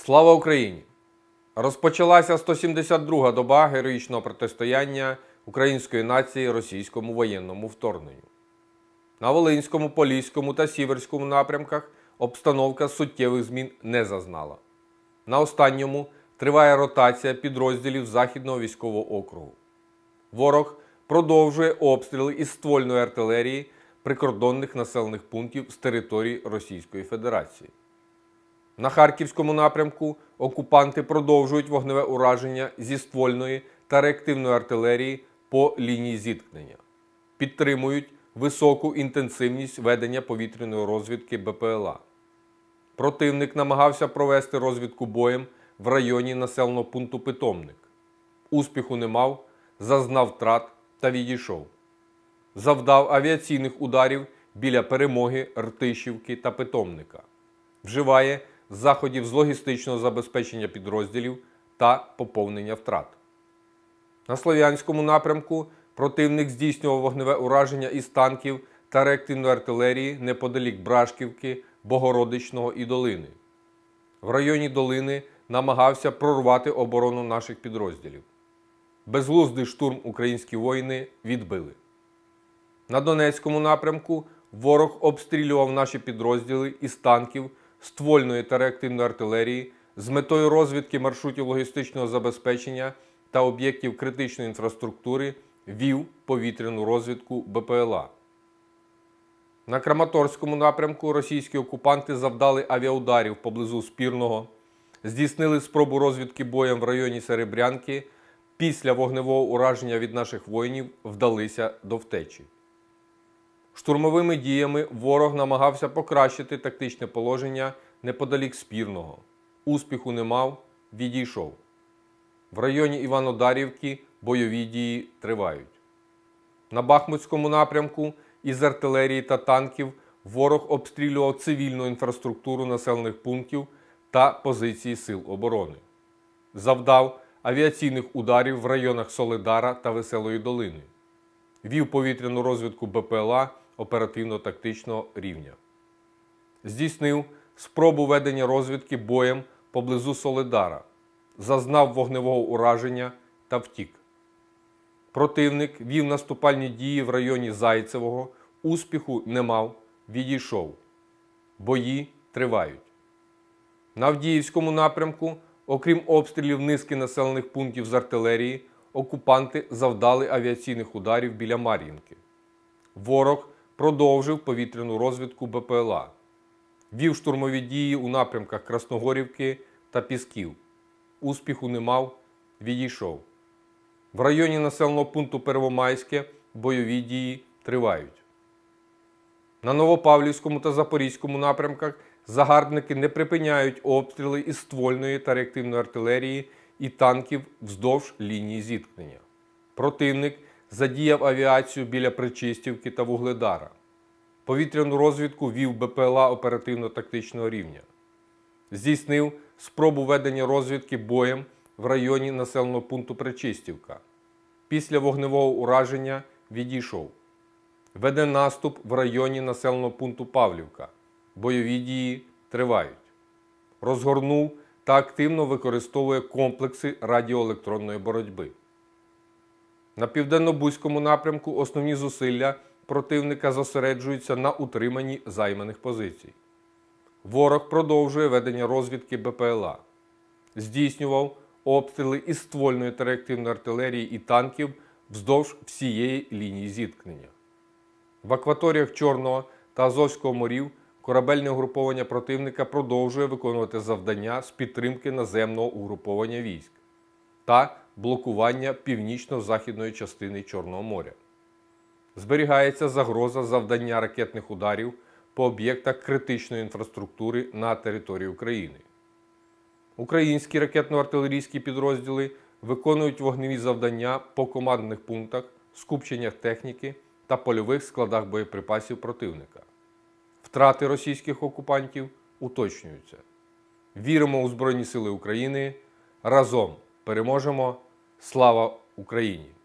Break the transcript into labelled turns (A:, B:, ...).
A: Слава Україні! Розпочалася 172-га доба героїчного протистояння української нації російському воєнному вторгненню. На Волинському, Поліському та Сіверському напрямках обстановка суттєвих змін не зазнала. На останньому триває ротація підрозділів Західного військового округу. Ворог продовжує обстріли із ствольної артилерії прикордонних населених пунктів з території Російської Федерації. На Харківському напрямку окупанти продовжують вогневе ураження зі ствольної та реактивної артилерії по лінії зіткнення. Підтримують високу інтенсивність ведення повітряної розвідки БПЛА. Противник намагався провести розвідку боєм в районі населеного пункту Питомник. Успіху не мав, зазнав втрат та відійшов. Завдав авіаційних ударів біля Перемоги, Ртищівки та Питомника. Вживає заходів з логістичного забезпечення підрозділів та поповнення втрат. На Слов'янському напрямку противник здійснював вогневе ураження із танків та реактивної артилерії неподалік Брашківки, Богородичного і Долини. В районі Долини намагався прорвати оборону наших підрозділів. Безглуздий штурм українські воїни відбили. На Донецькому напрямку ворог обстрілював наші підрозділи із танків, ствольної та реактивної артилерії з метою розвідки маршрутів логістичного забезпечення та об'єктів критичної інфраструктури, вів повітряну розвідку БПЛА. На Краматорському напрямку російські окупанти завдали авіаударів поблизу Спірного, здійснили спробу розвідки боєм в районі Серебрянки, після вогневого ураження від наших воїнів вдалися до втечі. Штурмовими діями ворог намагався покращити тактичне положення неподалік Спірного. Успіху не мав, відійшов. В районі Іванодарівки бойові дії тривають. На Бахмутському напрямку із артилерії та танків ворог обстрілював цивільну інфраструктуру населених пунктів та позиції сил оборони. Завдав авіаційних ударів в районах Солидара та Веселої Долини. Вів повітряну розвідку БПЛА оперативно-тактичного рівня. Здійснив спробу ведення розвідки боєм поблизу Солидара. Зазнав вогневого ураження та втік. Противник вів наступальні дії в районі Зайцевого, успіху не мав, відійшов. Бої тривають. На Авдіївському напрямку, окрім обстрілів низки населених пунктів з артилерії, окупанти завдали авіаційних ударів біля Мар'їнки. Ворог продовжив повітряну розвідку БПЛА. Вів штурмові дії у напрямках Красногорівки та Пісків. Успіху не мав, відійшов. В районі населеного пункту Первомайське бойові дії тривають. На Новопавлівському та Запорізькому напрямках загарбники не припиняють обстріли із ствольної та реактивної артилерії і танків вздовж лінії зіткнення. Противник задіяв авіацію біля Причистівки та Вугледара. Повітряну розвідку вів БПЛА оперативно-тактичного рівня. Здійснив спробу ведення розвідки боєм в районі населеного пункту Причистівка. Після вогневого ураження відійшов. Веде наступ в районі населеного пункту Павлівка. Бойові дії тривають. Розгорнув та активно використовує комплекси радіоелектронної боротьби. На Південно-Бузькому напрямку основні зусилля противника зосереджуються на утриманні займаних позицій. Ворог продовжує ведення розвідки БПЛА. Здійснював обстріли із ствольної та реактивної артилерії і танків вздовж всієї лінії зіткнення. В акваторіях Чорного та Азовського морів корабельне угруповання противника продовжує виконувати завдання з підтримки наземного угруповання військ та блокування північно-західної частини Чорного моря. Зберігається загроза завдання ракетних ударів по об'єктах критичної інфраструктури на території України. Українські ракетно-артилерійські підрозділи виконують вогневі завдання по командних пунктах, скупченнях техніки та польових складах боєприпасів противника. Втрати російських окупантів уточнюються. Віримо у Збройні Сили України. Разом переможемо. Слава Україні!